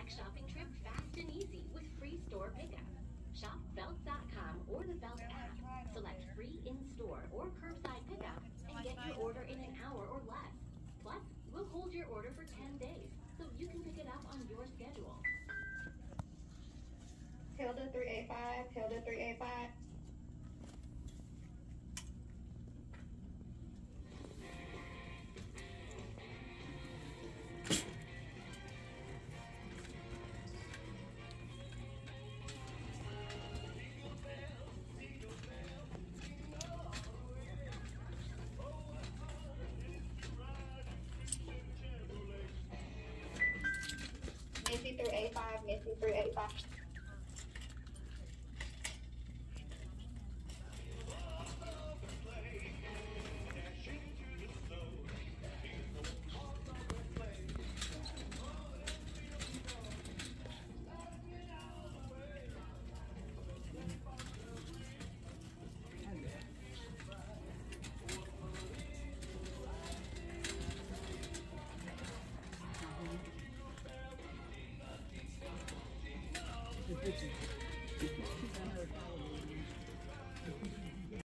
next shopping trip fast and easy with free store pickup. Shop Belk.com or the Belk app. Select free in-store or curbside pickup and get your order in an hour or less. Plus, we'll hold your order for 10 days, so you can pick it up on your schedule. Tilda 385, Tilda 385. Missy 385, Missy 385. It's